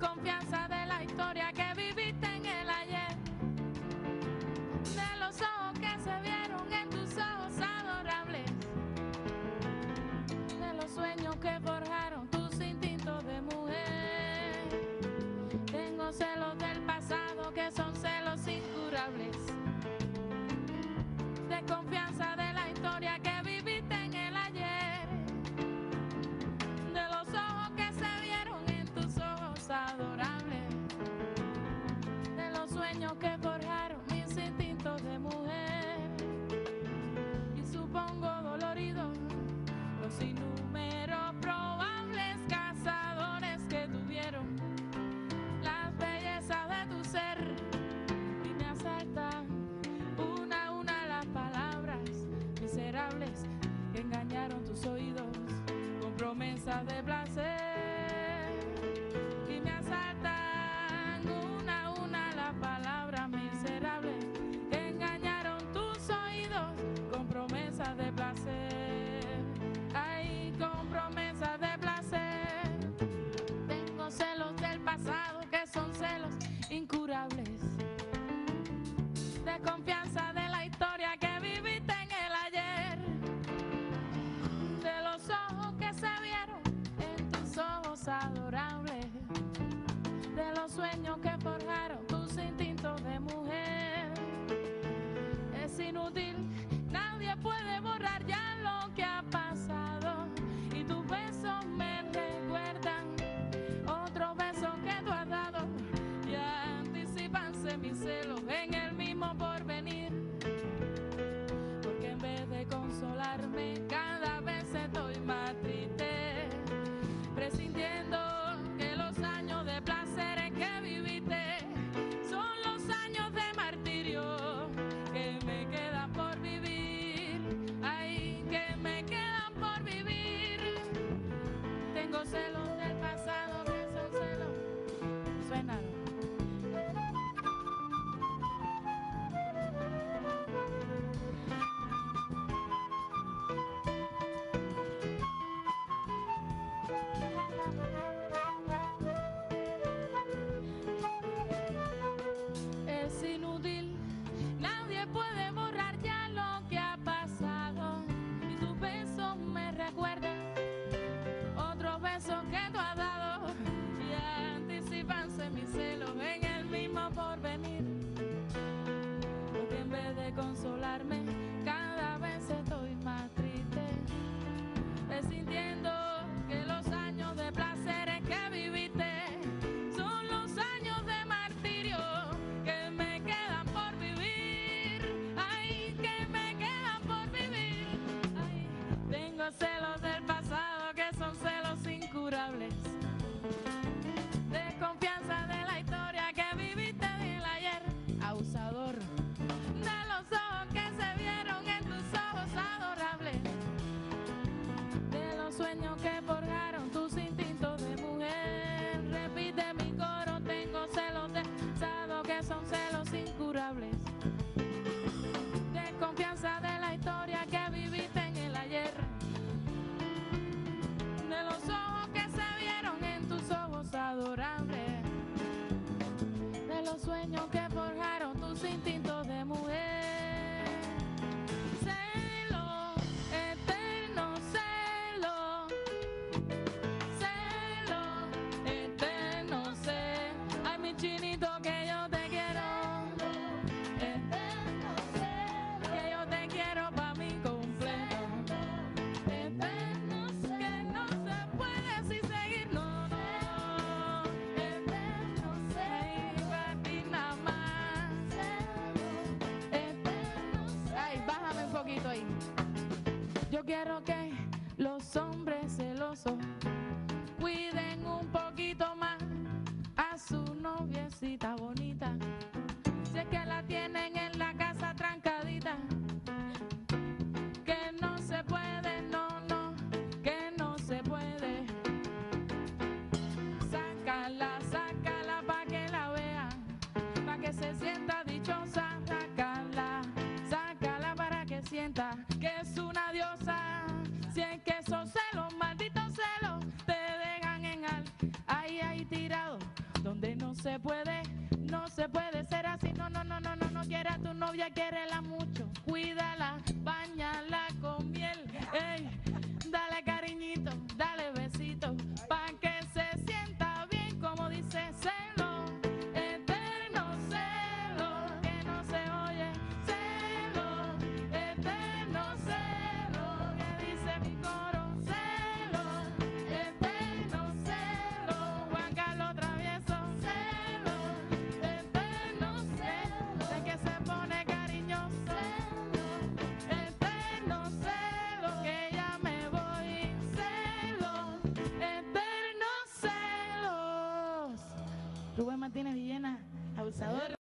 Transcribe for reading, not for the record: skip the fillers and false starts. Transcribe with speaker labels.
Speaker 1: confianza de la historia que viviste en el ayer, de los ojos que se vieron en tus ojos adorables, de los sueños que forjaron tus instintos de mujer. Tengo celos del pasado que son celos incurables, de confianza de la historia que viviste en el ayer, de los ojos que se vieron en tus ojos adorables, de los sueños que forjaron mis instintos de mujer. Y supongo dolorido los innúmeros probables cazadores que tuvieron las bellezas de tu ser y me asaltan una a una las palabras miserables que engañaron tus oídos con promesas de placer. Y me asaltan una a una las palabras miserables que engañaron tus oídos con promesas de placer. Ay, con promesas de placer. Tengo celos del pasado que son celos incurables, de confianza de la historia que viviste en el ayer, de los ojos que se vieron en tus ojos adorables, de los sueños que forjaron tus instintos de mujer. Es inútil, nadie puede borrar ya lo que ha pasado, y tus besos me recuerdan otros besos que tú has dado, y anticipanse mis celos en el mismo porvenir, porque en vez de consolarme cada vez estoy más triste, presintiendo que los años de placeres que viviste son los años de martirio que me quedan por vivir. Ay, que me quedan por vivir. Tengo celos del pasado que son celos. Suena. Es inútil, nadie puede borrar ya lo que ha pasado, y tus besos me recuerdan otros besos que tú has dado, y anticipanse mis celos en el mismo porvenir, porque en vez de consolarme cada vez estoy más triste, sintiendo que los años de placeres que viviste son los años de martirio que me quedan por vivir. Ay, que me quedan por vivir. Ay, tengo celos del pasado que son celos incurables, de confianza de la historia que viviste en el ayer, abusador, de los ojos que se vieron en tus ojos adorables, de los sueños que forjaron tus instintos de mujer. Repite mi coro, tengo celos del pasado que son celos incurables, de confianza de la historia que viviste en el ayer, de los ojos que se vieron en tus ojos adorables, de los sueños que forjaron tus instintos de mujer. Celo, eterno celo, celo, eterno celo. Ay, mi chinito, que yo te quiero, eterno celo, que yo te quiero pa' mí completo, eterno celo, que no se puede así seguir, no, no, eterno celo, para ti nada más, eterno celo. Ay, bájame un poquito ahí. Yo quiero que los hombres celosos cuiden un poquito más a su noviecita bonita, si es que la tienen en la casa trancadita, que no se puede, no, no, que no se puede. Sácala, sácala pa' que la vea, pa' que se sienta dichosa. Sácala, sácala para que sienta que es una diosa. Si es que esos celos, malditos celos, te dejan en ahí tirado se puede ser así, no, no, no, no, no, no quiere a tu novia, quiérela mucho, cuídala, báñala con miel, ey, dale cariñito, dale besito, pa' que se sienta bien, como dice celo, eterno celo, que no se oye, celo, eterno celo, que dice mi coro, celo, eterno celo, Juan Carlos Travieso, celo, eterno celo, de que se pone cariñoso, eterno celo, que ya me voy, celos, eternos celos. Rubén Martínez Villena, abusador.